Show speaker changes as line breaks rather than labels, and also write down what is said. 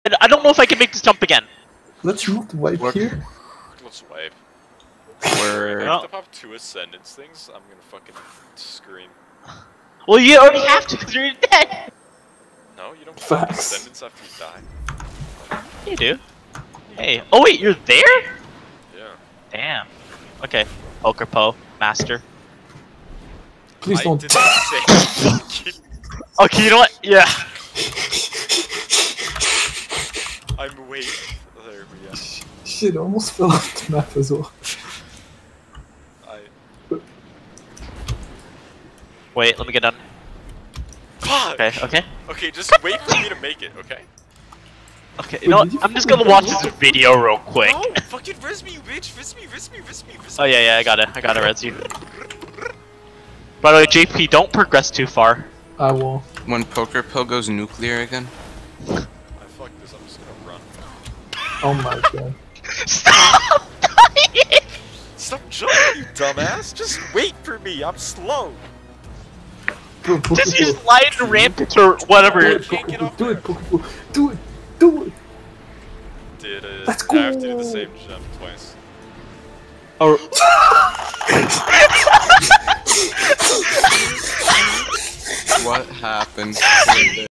I don't know if I can make this jump again.
Let's not wipe here.
Let's wipe.
We're...
If I have to pop 2 ascendance things, I'm gonna fucking scream.
Well, you already have to because you're dead.
No, you don't pop
Facts.
ascendance after you die.
You do. Hey. Oh wait, you're there?
Yeah.
Damn. Okay. Pokerpo master.
Please don't.
Didn't say.
Okay, you know what? Yeah.
I'm waiting. There we go.
Shit, I almost fell off the map as well.
Wait, let me get done.
Fuck!
Okay, okay.
Okay, just wait for me to make it, okay?
Okay, you know what? I'm just gonna watch this video real quick.
No! Fucking res me, you bitch! Res me, res me, res me, res me!
Oh yeah, I got it. I gotta res you. By the way, JP, don't progress too far.
I won't.
When pokerpo goes nuclear again.
I fucked this, I'm just gonna run.
Oh my god.
Stop!
Stop jumping, you dumbass! Just wait for me, I'm slow!
Bro,
Just
Pokerpo.
use light rampant or whatever.
Do it,
Can't get
Pokerpo.
off
Do it,
there.
Pokerpo. Do it. Do it.
Did it.
Let's
I have to do
go.
the same jump twice.
Oh.
What happened?